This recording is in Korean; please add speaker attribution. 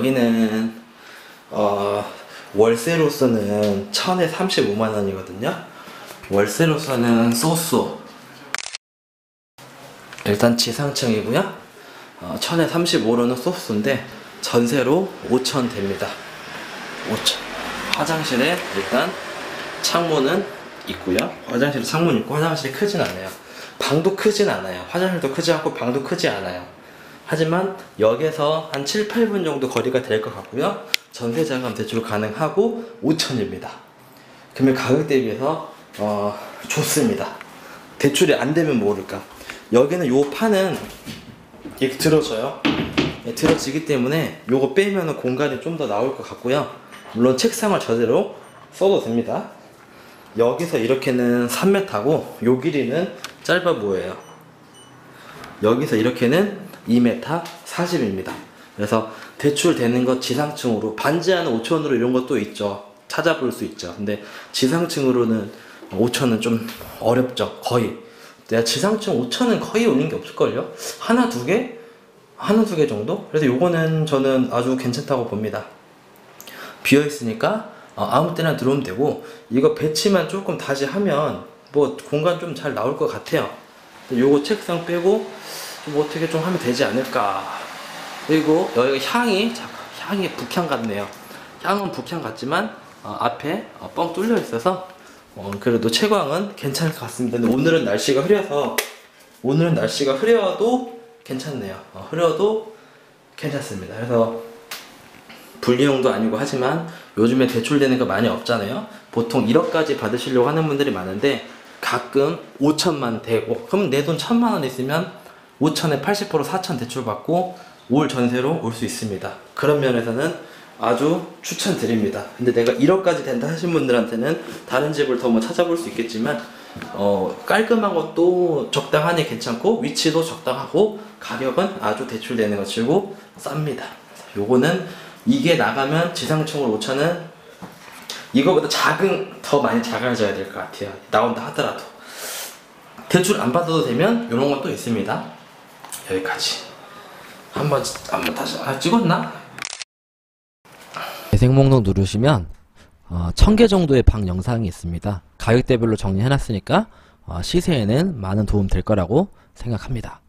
Speaker 1: 여기는 월세로서는 1000에 35만원이거든요. 월세로서는 쏘쏘. 일단 지상층이고요. 1000에 35로는 쏘쏘인데 전세로 5000 됩니다. 5000. 화장실에 일단 창문은 있고요. 화장실에 창문 있고 화장실이 크진 않아요. 방도 크진 않아요. 화장실도 크지 않고 방도 크지 않아요. 하지만 역에서 한 7, 8분 정도 거리가 될 것 같고요. 전세자금 대출 가능하고 5000입니다. 그러면 가격 대비해서 좋습니다. 대출이 안 되면 모를까. 여기는 요 판은 이렇게 들어져요. 들어지기 때문에 요거 빼면 공간이 좀 더 나올 것 같고요. 물론 책상을 저대로 써도 됩니다. 여기서 이렇게는 3m고 요 길이는 짧아 보여요. 여기서 이렇게는 2m 40입니다. 그래서 대출 되는 것 지상층으로 반지하는 5000으로 이런 것도 있죠. 찾아볼 수 있죠. 근데 지상층으로는 5000은 좀 어렵죠. 거의. 내가 지상층 5000은 거의 오는 게 없을걸요? 하나 두 개 정도? 그래서 요거는 저는 아주 괜찮다고 봅니다. 비어있으니까 아무 때나 들어오면 되고, 이거 배치만 조금 다시 하면 뭐 공간 좀 잘 나올 것 같아요. 요거 책상 빼고 좀 어떻게 좀 하면 되지 않을까. 그리고 여기가 향이 북향 같네요. 향은 북향 같지만 앞에 뻥 뚫려 있어서 그래도 채광은 괜찮을 것 같습니다. 근데 오늘은 날씨가 흐려도 괜찮네요. 흐려도 괜찮습니다. 그래서 분리형도 아니고 하지만 요즘에 대출되는 거 많이 없잖아요. 보통 1억까지 받으시려고 하는 분들이 많은데 가끔 5천만 되고, 그럼 내 돈 1000만원 있으면 5천에 80% 4천 대출 받고 올 전세로 올 수 있습니다. 그런 면에서는 아주 추천드립니다. 근데 내가 1억까지 된다 하신 분들한테는 다른 집을 더 뭐 찾아볼 수 있겠지만 깔끔한 것도 적당하니 괜찮고 위치도 적당하고 가격은 아주 대출되는 것 치고 쌉니다. 요거는 이게 나가면 지상층으로 5000은 이거보다 더 많이 작아져야 될 것 같아요. 나온다 하더라도. 대출 안 받아도 되면 이런 것도 있습니다. 여기까지. 한번 다시 찍었나?
Speaker 2: 재생 목록 누르시면 1000개 정도의 방 영상이 있습니다. 가격대별로 정리해놨으니까 시세에는 많은 도움 될 거라고 생각합니다.